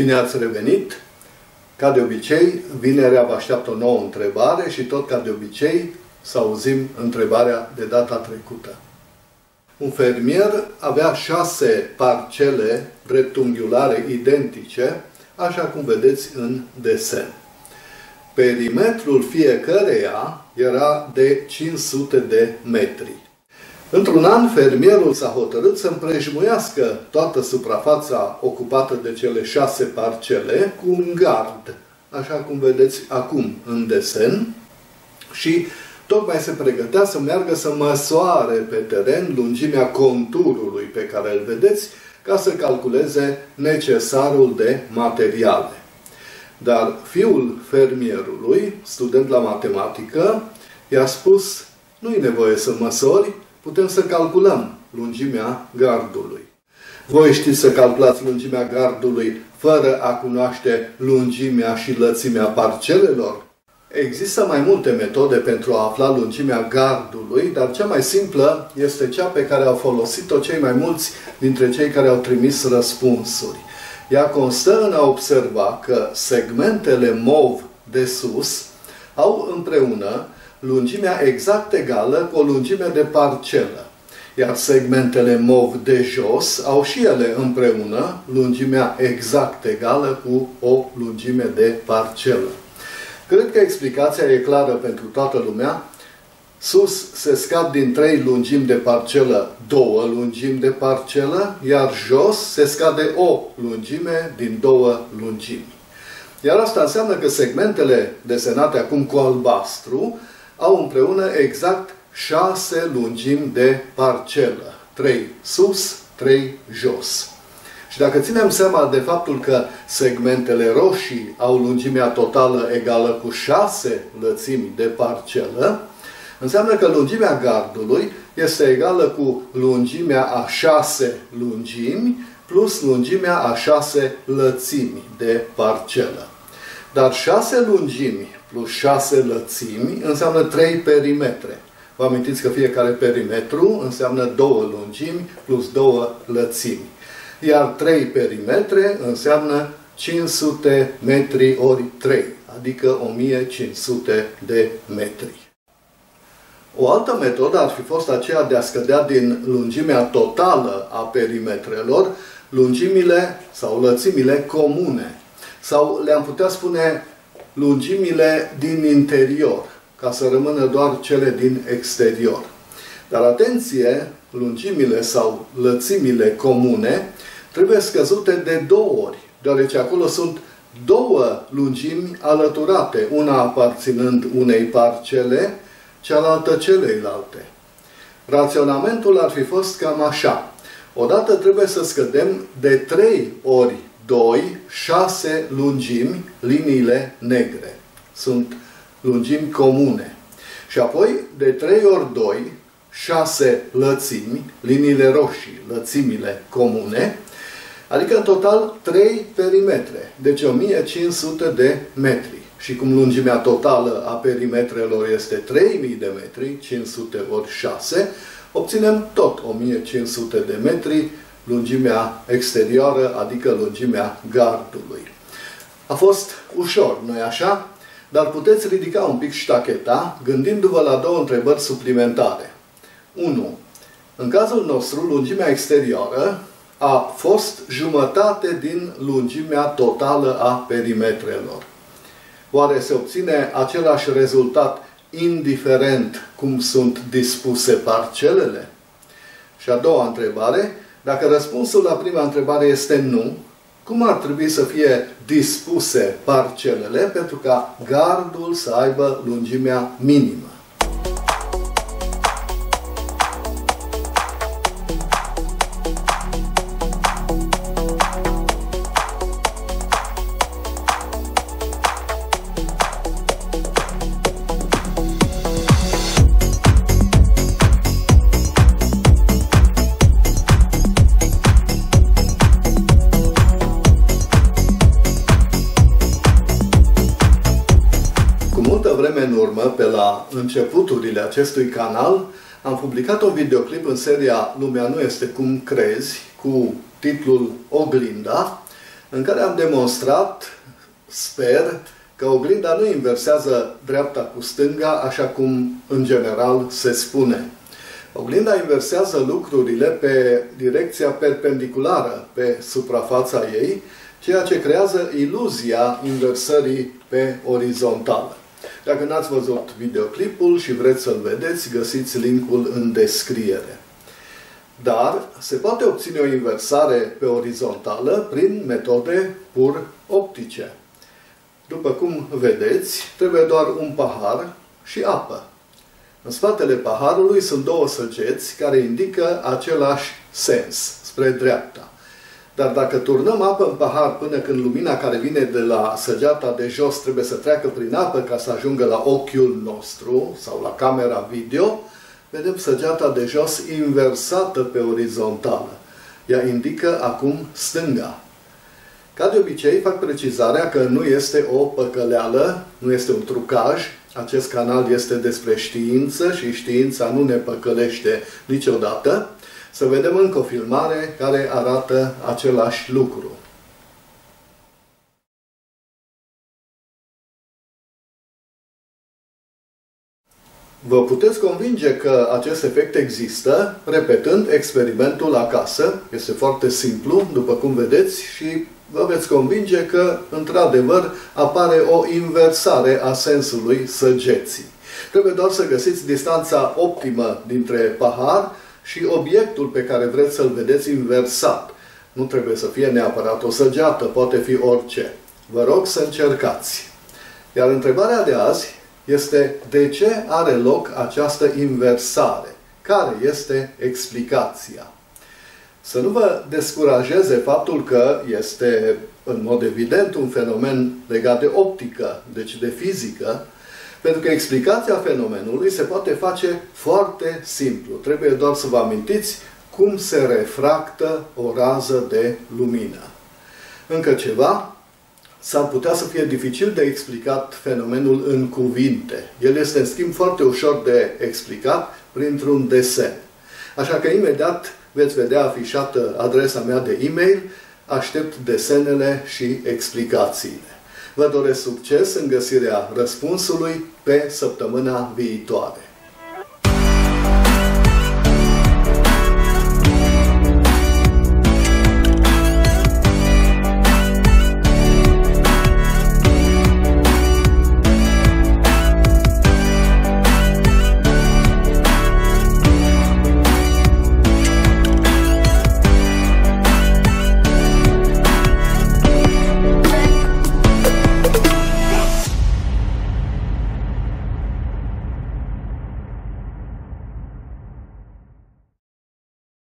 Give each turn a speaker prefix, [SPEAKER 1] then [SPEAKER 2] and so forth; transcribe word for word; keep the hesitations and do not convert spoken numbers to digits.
[SPEAKER 1] Bine ați revenit! Ca de obicei, vinerea vă așteaptă o nouă întrebare și tot ca de obicei să auzim întrebarea de data trecută. Un fermier avea șase parcele dreptunghiulare identice, așa cum vedeți în desen. Perimetrul fiecăreia era de cinci sute de metri. Într-un an, fermierul s-a hotărât să împrejmuiască toată suprafața ocupată de cele șase parcele cu un gard, așa cum vedeți acum în desen, și tocmai se pregătea să meargă să măsoare pe teren lungimea conturului pe care îl vedeți, ca să calculeze necesarul de materiale. Dar fiul fermierului, student la matematică, i-a spus: nu-i nevoie să măsori, putem să calculăm lungimea gardului. Voi știți să calculați lungimea gardului fără a cunoaște lungimea și lățimea parcelelor? Există mai multe metode pentru a afla lungimea gardului, dar cea mai simplă este cea pe care au folosit-o cei mai mulți dintre cei care au trimis răspunsuri. Ea constă în a observa că segmentele mov de sus au împreună lungimea exact egală cu o lungime de parcelă, iar segmentele mov de jos au și ele împreună lungimea exact egală cu o lungime de parcelă. Cred că explicația e clară pentru toată lumea. Sus se scad din trei lungimi de parcelă două lungimi de parcelă, iar jos se scade o lungime din două lungimi. Iar asta înseamnă că segmentele desenate acum cu albastru au împreună exact șase lungimi de parcelă. trei sus, trei jos. Și dacă ținem seama de faptul că segmentele roșii au lungimea totală egală cu șase lățimi de parcelă, înseamnă că lungimea gardului este egală cu lungimea a șase lungimi plus lungimea a șase lățimi de parcelă. Dar șase lungimi plus șase lățimi înseamnă trei perimetre. Vă amintiți că fiecare perimetru înseamnă două lungimi plus două lățimi. Iar trei perimetre înseamnă cinci sute metri ori trei, adică o mie cinci sute de metri. O altă metodă ar fi fost aceea de a scădea din lungimea totală a perimetrelor lungimile sau lățimile comune. Sau le-am putea spune lungimile din interior, ca să rămână doar cele din exterior. Dar atenție, lungimile sau lățimile comune trebuie scăzute de două ori, deoarece acolo sunt două lungimi alăturate, una aparținând unei parcele, cealaltă celeilalte. Raționamentul ar fi fost cam așa. Odată trebuie să scădem de trei ori doi, șase lungimi, liniile negre. Sunt lungimi comune. Și apoi, de trei ori doi, șase lățimi, liniile roșii, lățimile comune, adică în total trei perimetre, deci o mie cinci sute de metri. Și cum lungimea totală a perimetrelor este trei mii de metri, cinci sute ori șase, obținem tot o mie cinci sute de metri lungimea exterioară, adică lungimea gardului. A fost ușor, nu-i așa? Dar puteți ridica un pic ștacheta gândindu-vă la două întrebări suplimentare. unu. În cazul nostru, lungimea exterioară a fost jumătate din lungimea totală a perimetrelor. Oare se obține același rezultat indiferent cum sunt dispuse parcelele? Și a doua întrebare, dacă răspunsul la prima întrebare este nu, cum ar trebui să fie dispuse parcelele pentru ca gardul să aibă lungimea minimă? În urmă, pe la începuturile acestui canal, am publicat un videoclip în seria Lumea nu este cum crezi, cu titlul Oglinda, în care am demonstrat, sper, că oglinda nu inversează dreapta cu stânga, așa cum în general se spune. Oglinda inversează lucrurile pe direcția perpendiculară pe suprafața ei, ceea ce creează iluzia inversării pe orizontală. Dacă n-ați văzut videoclipul și vreți să-l vedeți, găsiți linkul în descriere. Dar se poate obține o inversare pe orizontală prin metode pur optice. După cum vedeți, trebuie doar un pahar și apă. În spatele paharului sunt două săgeți care indică același sens, spre dreapta. Dar dacă turnăm apă în pahar până când lumina care vine de la săgeata de jos trebuie să treacă prin apă ca să ajungă la ochiul nostru sau la camera video, vedem săgeata de jos inversată pe orizontală. Ea indică acum stânga. Ca de obicei, fac precizarea că nu este o păcăleală, nu este un trucaj. Acest canal este despre știință și știința nu ne păcălește niciodată. Să vedem încă o filmare care arată același lucru. Vă puteți convinge că acest efect există repetând experimentul acasă. Este foarte simplu, după cum vedeți, și vă veți convinge că, într-adevăr, apare o inversare a sensului săgeții. Trebuie doar să găsiți distanța optimă dintre pahar și obiectul pe care vreți să-l vedeți inversat. Nu trebuie să fie neapărat o săgeată, poate fi orice. Vă rog să încercați. Iar întrebarea de azi este: de ce are loc această inversare? Care este explicația? Să nu vă descurajeze faptul că este, în mod evident, un fenomen legat de optică, deci de fizică, pentru că explicația fenomenului se poate face foarte simplu. Trebuie doar să vă amintiți cum se refractă o rază de lumină. Încă ceva, s-ar putea să fie dificil de explicat fenomenul în cuvinte. El este, în schimb, foarte ușor de explicat printr-un desen. Așa că imediat veți vedea afișată adresa mea de e-mail, aștept desenele și explicațiile. Vă doresc succes în găsirea răspunsului pe săptămâna viitoare.